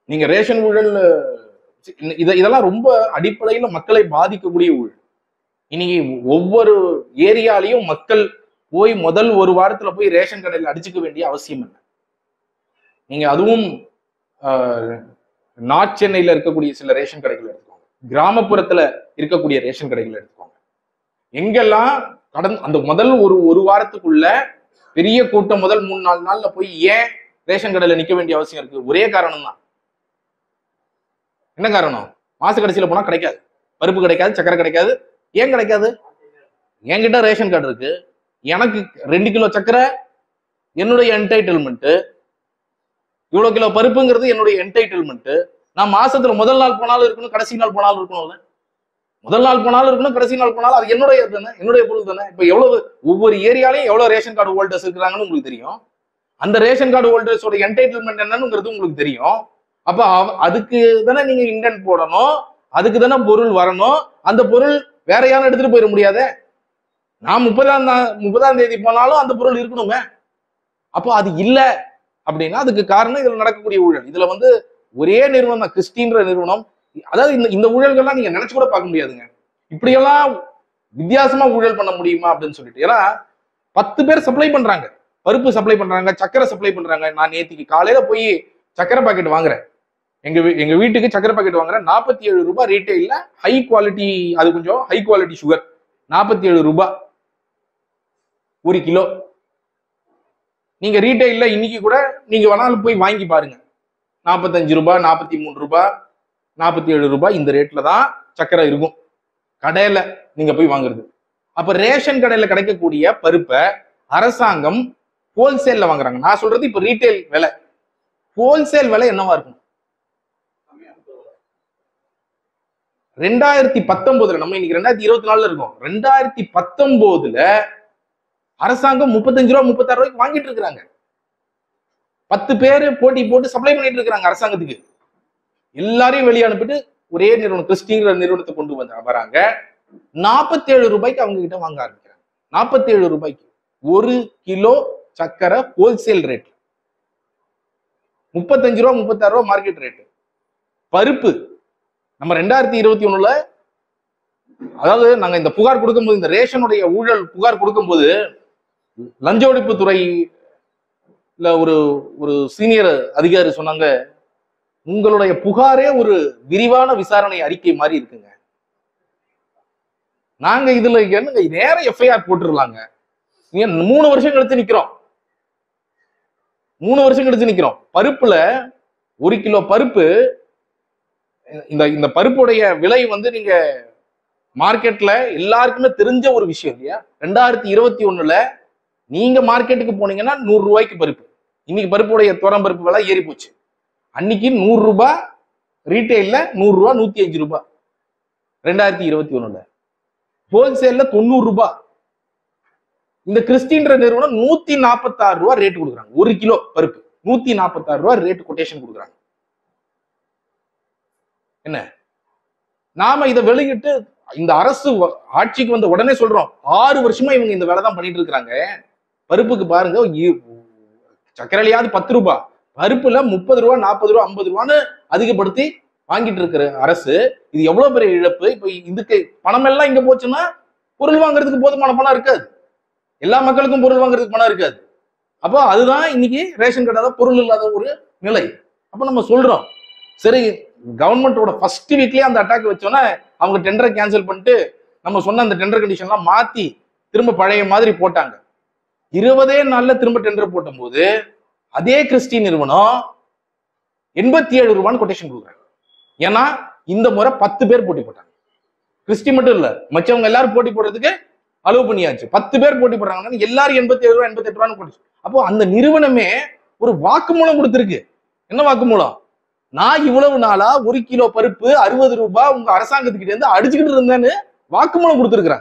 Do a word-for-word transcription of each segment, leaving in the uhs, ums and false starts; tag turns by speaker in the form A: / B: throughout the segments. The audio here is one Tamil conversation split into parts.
A: நீங்க ரேஷன் ஊழல் இத இதெல்லாம் ரொம்ப அடிப்படையில மக்களை பாதிக்கக்கூடிய ஊழல். இன்னைக்கு ஒவ்வொரு ஏரியாலையும் மக்கள் போய் முதல் ஒரு வாரத்துல போய் ரேஷன் கடையில் அடிச்சுக்க வேண்டிய அவசியம் இல்லை. நீங்க அதுவும் நார்த் சென்னையில இருக்கக்கூடிய சில ரேஷன் கடைகள் எடுத்துக்கோங்க, கிராமப்புறத்துல இருக்கக்கூடிய ரேஷன் கடைகள் எடுத்துக்கோங்க. எங்கெல்லாம் கடந்த அந்த முதல் ஒரு ஒரு வாரத்துக்குள்ள பெரிய கூட்டம் முதல் மூணு நாலு நாள்ல போய் ஏன் ரேஷன் கடையில நிக்க வேண்டிய அவசியம் இருக்கு? ஒரே காரணம் தான். என்ன காரணம்? மாச கடைசியில போனா கிடைக்காது, பருப்பு கிடைக்காது, சக்கரை கிடைக்காது. ஏன் கிடைக்காது? என்கிட்ட ரேஷன் கார்டு இருக்கு, எனக்கு ரெண்டு கிலோ சக்கரை என்னுடைய என்டைட்டில்மெண்ட், இவ்வளவு கிலோ பருப்புங்கிறது என்னுடைய என்டைட்டில்மெண்ட். நான் மாசத்துல முதல் நாள் போனாலும் இருக்கணும், கடைசி நாள் போனாலும் இருக்கணும்ல. முதல் நாள் போனாலும் இருக்கணும், கடைசி நாள் போனாலும் அது என்னுடைய தானே, என்னுடைய பொருள் தானே. இப்ப எவ்வளவு ஒவ்வொரு ஏரியாலையும் எவ்வளவு ரேஷன் கார்டு ஹோல்டர்ஸ் இருக்கிறாங்கன்னு உங்களுக்கு தெரியும். அந்த ரேஷன் கார்டு ஹோல்டர்ஸோட என்டைட்டில்மெண்ட் என்னன்னு உங்களுக்கு தெரியும். அப்ப அதுக்கு தானே நீங்க இண்டென்ட் போடணும், அதுக்கு தானே பொருள் வரணும். அந்த பொருள் வேற யாரும் எடுத்துட்டு போயிட முடியாதே. நான் முப்பதாம் முப்பதாம் தேதி போனாலும் அந்த பொருள் இருக்கணுமே. அப்போ அது இல்ல அப்படின்னா அதுக்கு காரணம் இதுல நடக்கக்கூடிய ஊழல். இதுல வந்து ஒரே நிறுவனம் தான், கிறிஸ்டின்ற நிறுவனம். அதாவது இந்த இந்த ஊழல்கள்லாம் நீங்க நினைச்சு கூட பார்க்க முடியாதுங்க. இப்படியெல்லாம் வித்தியாசமா ஊழல் பண்ண முடியுமா அப்படின்னு சொல்லிட்டு. ஏன்னா பத்து பேர் சப்ளை பண்றாங்க, பருப்பு சப்ளை பண்றாங்க, சக்கரை சப்ளை பண்றாங்க. நான் நேத்திக்கு காலையில போய் சக்கரை பாக்கெட் வாங்குறேன், எங்க எங்க வீட்டுக்கு சக்கரை பாக்கெட் வாங்குறேன். நாற்பத்தி ஏழு ரூபாய் ரீட்டைல்ல, ஹை குவாலிட்டி, அது கொஞ்சம் ஹை குவாலிட்டி சுகர், நாற்பத்தி ஏழு ரூபாய் ஒரு கிலோ. நீங்க ரீட்டைல்ல இன்னைக்கு கூட நீங்க வேணாலும் போய் வாங்கி பாருங்க, நாற்பத்தஞ்சு ரூபாய், நாற்பத்தி மூணு ரூபாய், நாற்பத்தி ஏழு ரூபாய் இந்த ரேட்ல தான் சக்கரை இருக்கும் கடையில நீங்க போய் வாங்குறது. அப்ப ரேஷன் கடையில கிடைக்கக்கூடிய பருப்பை அரசாங்கம் ஹோல்சேல்ல வாங்குறாங்க. நான் சொல்றது இப்ப ரீட்டைல் விலை. ஹோல்சேல் விலை என்னவா இருக்கும்? ரெண்டாயிரத்தி பத்தொன்பதுல, நம்ம இன்னைக்கு ரெண்டாயிரத்தி இருபத்தி நாலுல இருக்கோம், ரெண்டாயிரத்தி பத்தொன்பதுல அரசாங்கம் முப்பத்தஞ்சு ரூபா முப்பத்தாறு ரூபாய்க்கு வாங்கிட்டு இருக்கிறாங்க. பத்து பேரு போட்டி போட்டு சப்ளை பண்ணிட்டு இருக்கிறாங்க அரசாங்கத்துக்கு. எல்லாரையும் வெளியே அனுப்பிட்டு ஒரே நிறுவனம், கிறிஸ்டிங்கிற நிறுவனத்தை கொண்டு வந்து வராங்க. நாற்பத்தி ஏழு ரூபாய்க்கு அவங்க கிட்ட வாங்க ஆரம்பிக்கிறாங்க. நாற்பத்தி ஏழு ரூபாய்க்கு ஒரு கிலோ சக்கரை ஹோல்சேல் ரேட். முப்பத்தஞ்சு ரூபா முப்பத்தாறு ரூபா மார்க்கெட் ரேட்டு. பருப்பு நம்ம ரெண்டாயிரத்தி இருபத்தி ஒண்ணுல, அதாவது நாங்க இந்த புகார் கொடுக்கும்போது, இந்த ரேஷனுடைய ஊழல் புகார் கொடுக்கும்போது, லஞ்ச ஒழிப்பு துறையில ஒரு ஒரு சீனியர் அதிகாரி சொன்னாங்க, உங்களுடைய புகாரே ஒரு விரிவான விசாரணை அறிக்கை மாதிரி இருக்குங்க. நாங்க இதுல என்னங்க நேர எஃப்ஐஆர் போட்டுருலாங்க. மூணு வருஷம் கழிச்சு நிக்கிறோம், மூணு வருஷம் கழிச்சு நிக்கிறோம். பருப்புல ஒரு கிலோ பருப்பு, இந்த இந்த பருப்புடைய விலை வந்து நீங்க மார்க்கெட்ல எல்லாருக்குமே தெரிஞ்ச ஒரு விஷயம் இல்லையா? ரெண்டாயிரத்தி இருபத்தி ஒண்ணுல நீங்க மார்க்கெட்டுக்கு போனீங்கன்னா நூறு ரூபாய்க்கு பருப்பு. இன்னைக்கு பருப்புடைய துவரம் பருப்பு விலை ஏறி போச்சு. அன்னைக்கு நூறு ரூபாய் ரீட்டைல்ல, நூறு ரூபாய் நூத்தி அஞ்சு ரூபாய். ரெண்டாயிரத்தி இருபத்தி ஒண்ணுல ஹோல்சேல்ல தொண்ணூறு ரூபாய். இந்த கிறிஸ்டின்ற நிறுவனம் நூத்தி நாற்பத்தி ஆறு ரூபாய் ரேட் கொடுக்குறாங்க. ஒரு கிலோ பருப்பு நூத்தி நாற்பத்தி ஆறு ரூபாய் ரேட் கொட்டேஷன் கொடுக்குறாங்க. என்ன, நாம இதை வெளியிட்டு இந்த அரசு ஆட்சிக்கு வந்த உடனே சொல்றோம், ஆறு வருஷமா இவங்க இந்த வேலை தான் பண்ணிட்டு இருக்காங்க. பருப்புக்கு பாருங்க, சக்கரையாவது பத்து ரூபாய், பருப்புல முப்பது ரூபா, நாற்பது ரூபா, ஐம்பது ரூபான்னு அதிகப்படுத்தி வாங்கிட்டு இருக்கிற அரசு. இது எவ்வளவு பெரிய இழப்பு. இப்ப இதுக்கு பணம் எல்லாம் இங்க போச்சுன்னா பொருள் வாங்குறதுக்கு போதுமான பணம் இருக்காது, எல்லா மக்களுக்கும் பொருள் வாங்குறதுக்கு பணம் இருக்காது. அப்போ அதுதான் இன்னைக்கு ரேஷன் கடை பொருள் இல்லாத ஒரு நிலை. அப்ப நம்ம சொல்றோம், சரி கவர்மெண்டோட ஃபர்ஸ்ட் வீக்லயே அந்த அட்டாக் வச்சோன்னா அவங்க டெண்டரை கேன்சல் பண்ணிட்டு நம்ம சொன்ன அந்த டெண்டர் கண்டிஷன்லாம் மாத்தி திரும்ப பழைய மாதிரி போட்டாங்க. இருபதே நாள்ல திரும்ப டெண்டர் போட்ட போது அதே கிறிஸ்டி நிறுவனம் எண்பத்தி ஏழு ரூபான்னு கொட்டேஷன் கொடுக்குறாங்க. ஏன்னா இந்த முறை பத்து பேர் போட்டி போட்டாங்க. கிறிஸ்டி மட்டும் இல்ல, மற்றவங்க எல்லாரும் போட்டி போடுறதுக்கு அலோவ் பண்ணியாச்சு. பத்து பேர் போட்டி போடுறாங்கன்னா எல்லாரும் எண்பத்தி ஏழு ரூபாய் எண்பத்தி எட்டு ரூபான்னு போட்டுச்சு. அப்போ அந்த நிறுவனமே ஒரு வாக்குமூலம் கொடுத்திருக்கு. என்ன வாக்குமூலம்? நான் இவ்வளவு நாளா ஒரு கிலோ பருப்பு அறுபது ரூபாய் உங்க அரசாங்கத்துக்கிட்ட இருந்து அடிச்சுக்கிட்டு இருந்தேன்னு வாக்குமூலம் கொடுத்திருக்கிறாங்க.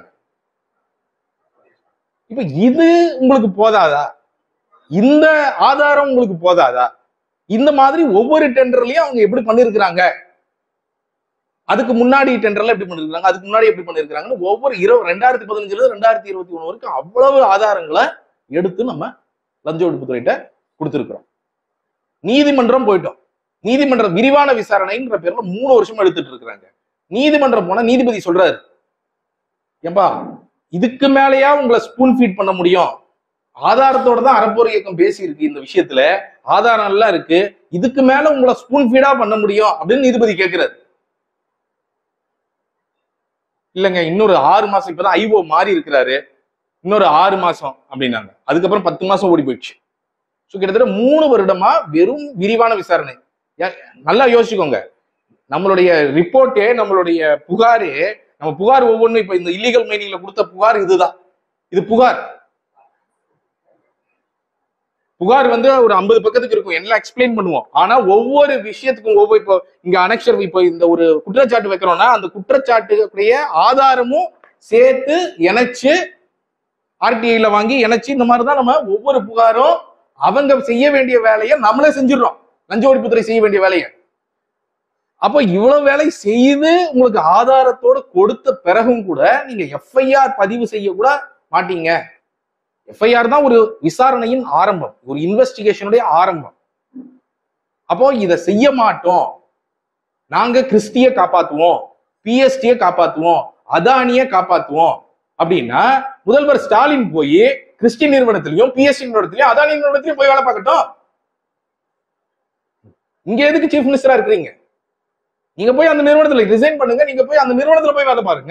A: இப்ப இது உங்களுக்கு போதாதா? இந்த ஆதாரம் உங்களுக்கு போதாதா? இந்த மாதிரி ஒவ்வொரு டெண்டர்லயும் அவங்க எப்படி பண்ணிருக்கிறாங்க, அதுக்கு முன்னாடி டெண்டர்ல எப்படி பண்ணிருக்காங்க, அதுக்கு முன்னாடி எப்படி பண்ணிருக்காங்கன்னு ஒவ்வொரு இருபது ரெண்டாயிரத்தி பதினஞ்சுல ரெண்டாயிரத்தி இருபத்தி ஒண்ணு வரைக்கும் அவ்வளவு ஆதாரங்களை எடுத்து நம்ம லஞ்ச ஒழிப்புத்துறையிட்ட கொடுத்திருக்கிறோம். நீதிமன்றம் போயிட்டோம். நீதிமன்ற விரிவான விசாரணைன்ற பேர்ல மூணு வருஷம் எடுத்துட்டு இருக்கிறாங்க. நீதிமன்றம் போனா நீதிபதி சொல்றாரு, ஏம்பா இதுக்கு மேலேயா உங்களை ஸ்பூன் ஃபீட் பண்ண முடியும்? ஆதாரத்தோட தான் அறப்போர் இயக்கம் பேசி இருக்கு, இந்த விஷயத்துல ஆதாரம் எல்லாம் இருக்கு, இதுக்கு மேல உங்களை ஸ்பூன் ஃபீடா பண்ண முடியும் அப்படின்னு நீதிபதி கேட்கிறாரு. இல்லைங்க, இன்னொரு ஆறு மாசம், இப்பதான் ஐஓ மாறி இருக்கிறாரு, இன்னொரு ஆறு மாசம் அப்படின்னாங்க. அதுக்கப்புறம் பத்து மாசம் ஓடி போயிடுச்சு. ஸோ கிட்டத்தட்ட மூணு வருடமா வெறும் விரிவான விசாரணை. நல்லா யோசிச்சுக்கோங்க, நம்மளுடைய ரிப்போர்ட்டே, நம்மளுடைய புகாரே, நம்ம புகார் ஒவ்வொன்றும் இப்ப இந்த இல்லீகல் மைனிங்ல கொடுத்த புகார் இதுதான். இது புகார் புகார் வந்து ஒரு ஐம்பது பக்கத்துக்கு இருக்கும், எல்லாம் எக்ஸ்பிளைன் பண்ணுவோம். ஆனா ஒவ்வொரு விஷயத்துக்கும் ஒவ்வொரு, இப்போ இங்க அனெக்ஷர், இப்போ இந்த ஒரு குற்றச்சாட்டு வைக்கிறோம்னா அந்த குற்றச்சாட்டுடைய ஆதாரமும் சேர்த்து இணைச்சு ஆர்டிஐல வாங்கி இணைச்சு, இந்த மாதிரிதான் நம்ம ஒவ்வொரு புகாரும் அவங்க செய்ய வேண்டிய வேலையை நம்மளே செஞ்சிடறோம், லஞ்ச ஒழிப்புத்துறை செய்ய வேண்டிய வேலையை. அப்போ இவ்வளவு வேலை செய்து உங்களுக்கு ஆதாரத்தோடு கொடுத்த பிறகும் கூட நீங்க எஃப்ஐஆர் பதிவு செய்ய கூட மாட்டீங்க. எஃப்ஐஆர் தான் ஒரு விசாரணையின் ஆரம்பம், ஒரு இன்வெஸ்டிகேஷனுடைய ஆரம்பம். அப்போ இதை செய்ய மாட்டோம், நாங்க கிறிஸ்டிய காப்பாத்துவோம், பிஎஸ்டிய காப்பாத்துவோம், அதானிய காப்பாத்துவோம் அப்படின்னா முதல்வர் ஸ்டாலின் போய் கிறிஸ்டின் நிறுவனத்திலையும் பிஎஸ்டி நிறுவனத்திலையும் அதானி நிறுவனத்திலையும் போய் வேலை பார்க்கட்டும். இங்க எதுக்கு சீஃப் மினிஸ்டரா இருக்கிறீங்க? நீங்க போய் அந்த நிறுவனத்துல ரிசைன் பண்ணுங்க, நீங்க போய் அந்த நிறுவனத்துல போய் வேலை பாருங்க.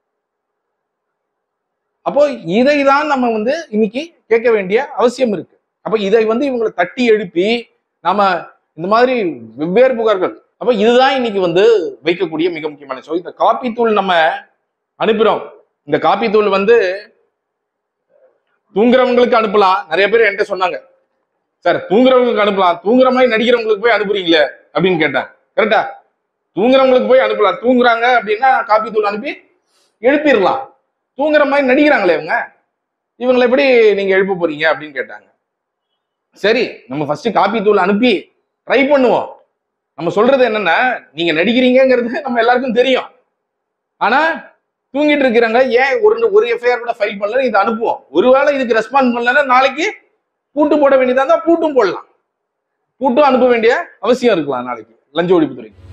A: அப்போ இதை தான் நம்ம வந்து இன்னைக்கு கேட்க வேண்டிய அவசியம் இருக்கு. அப்ப இதை வந்து இவங்களை தட்டி எழுப்பி நாம இந்த மாதிரி வெவ்வேறு புகார்கள், அப்ப இதுதான் இன்னைக்கு வந்து வைக்கக்கூடிய மிக முக்கியமான விஷயம். இந்த காப்பி தூள் நம்ம அனுப்புறோம், இந்த காப்பி தூள் வந்து தூங்குறவங்களுக்கு அனுப்பலாம். நிறைய பேர் என்கிட்ட சொன்னாங்க, சார் தூங்குறவங்களுக்கு அனுப்பலாம், தூங்குற மாதிரி நடிக்கிறவங்களுக்கு போய் அனுப்புறீங்களே அப்படின்னு கேட்டேன். கரெக்டா? தூங்குறவங்களுக்கு போய் அனுப்பலாம், தூங்குறாங்க அப்படின்னா காப்பி தூள் அனுப்பி எழுப்பிடலாம். தூங்குற மாதிரி நடிக்கிறாங்களே இவங்க, இவங்களை எப்படி நீங்க எழுப்ப போறீங்க அப்படின்னு கேட்டாங்க. சரி, நம்ம ஃபர்ஸ்ட் காப்பி தூள் அனுப்பி ட்ரை பண்ணுவோம். நம்ம சொல்றது என்னன்னா, நீங்க நடிக்கிறீங்கிறது நம்ம எல்லாருக்கும் தெரியும். ஆனா தூங்கிட்டு இருக்கிறாங்க, ஏன் ஒரு ஒரு எஃப்ஐஆர் கூட ஃபைல் பண்ணல, இதை அனுப்புவோம். ஒருவேளை இதுக்கு ரெஸ்பாண்ட் பண்ணலன்னா நாளைக்கு பூட்டு போட வேண்டியதா இருந்தா பூட்டும் போடலாம், பூட்டும் அனுப்ப வேண்டிய அவசியம் இருக்கலாம் நாளைக்கு லஞ்ச ஒழிப்புத்துறைக்கு.